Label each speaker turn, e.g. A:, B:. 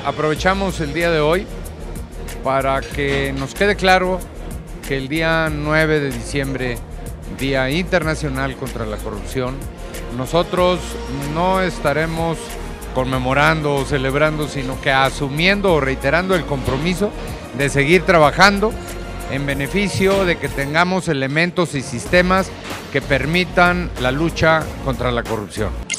A: aprovechamos el día de hoy para que nos quede claro que el día 9 de diciembre, Día Internacional contra la Corrupción, nosotros no estaremos conmemorando o celebrando, sino que asumiendo o reiterando el compromiso de seguir trabajando en beneficio de que tengamos elementos y sistemas que permitan la lucha contra la corrupción.